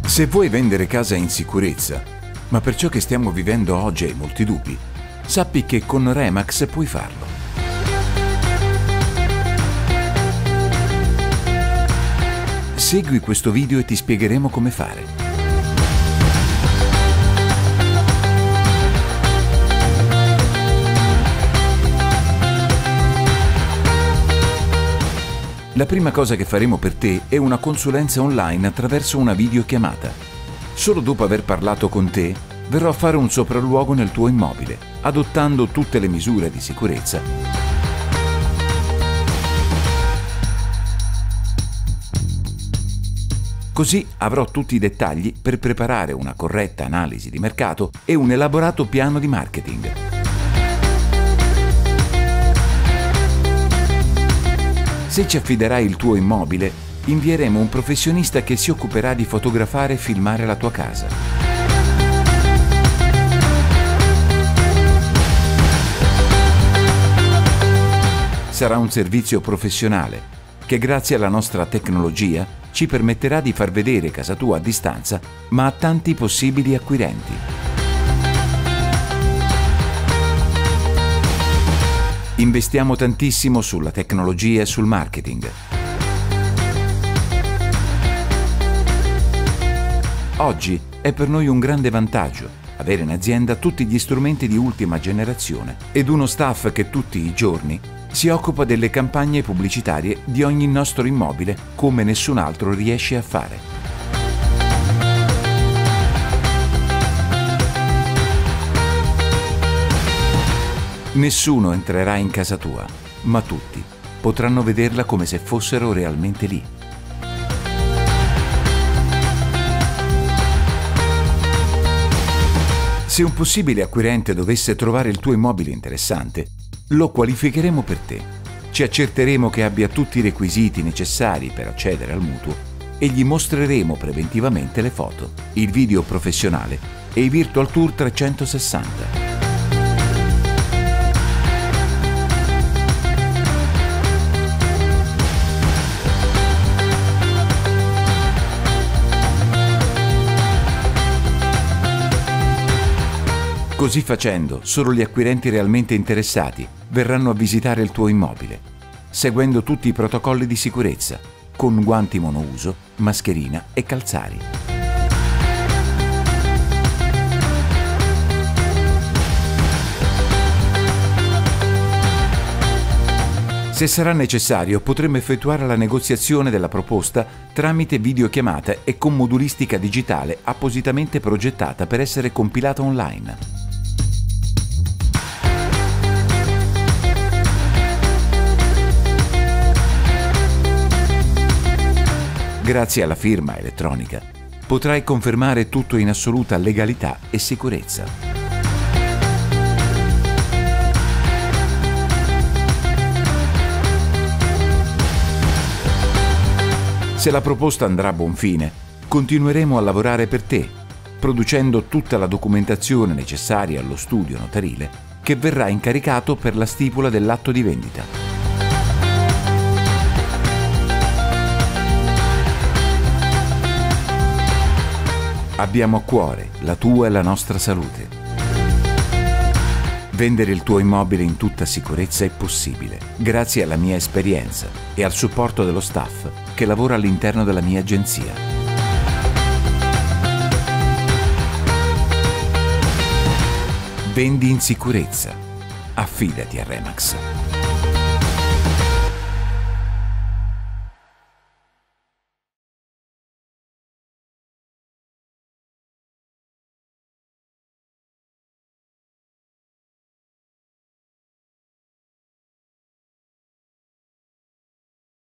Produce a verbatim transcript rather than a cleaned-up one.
Se vuoi vendere casa in sicurezza, ma per ciò che stiamo vivendo oggi hai molti dubbi, sappi che con Remax puoi farlo. Segui questo video e ti spiegheremo come fare. La prima cosa che faremo per te è una consulenza online attraverso una videochiamata. Solo dopo aver parlato con te, verrò a fare un sopralluogo nel tuo immobile, adottando tutte le misure di sicurezza. Così avrò tutti i dettagli per preparare una corretta analisi di mercato e un elaborato piano di marketing. Se ci affiderai il tuo immobile, invieremo un professionista che si occuperà di fotografare e filmare la tua casa. Sarà un servizio professionale che, grazie alla nostra tecnologia, ci permetterà di far vedere casa tua a distanza, ma a tanti possibili acquirenti. Investiamo tantissimo sulla tecnologia e sul marketing. Oggi è per noi un grande vantaggio avere in azienda tutti gli strumenti di ultima generazione ed uno staff che tutti i giorni si occupa delle campagne pubblicitarie di ogni nostro immobile come nessun altro riesce a fare. Nessuno entrerà in casa tua, ma tutti potranno vederla come se fossero realmente lì. Se un possibile acquirente dovesse trovare il tuo immobile interessante, lo qualificheremo per te. Ci accerteremo che abbia tutti i requisiti necessari per accedere al mutuo e gli mostreremo preventivamente le foto, il video professionale e i Virtual Tour trecentosessanta. Così facendo, solo gli acquirenti realmente interessati verranno a visitare il tuo immobile, seguendo tutti i protocolli di sicurezza, con guanti monouso, mascherina e calzari. Se sarà necessario, potremo effettuare la negoziazione della proposta tramite videochiamata e con modulistica digitale appositamente progettata per essere compilata online. Grazie alla firma elettronica potrai confermare tutto in assoluta legalità e sicurezza. Se la proposta andrà a buon fine, continueremo a lavorare per te, producendo tutta la documentazione necessaria allo studio notarile che verrà incaricato per la stipula dell'atto di vendita. Abbiamo a cuore la tua e la nostra salute. Vendere il tuo immobile in tutta sicurezza è possibile, grazie alla mia esperienza e al supporto dello staff che lavora all'interno della mia agenzia. Vendi in sicurezza. Affidati a Remax.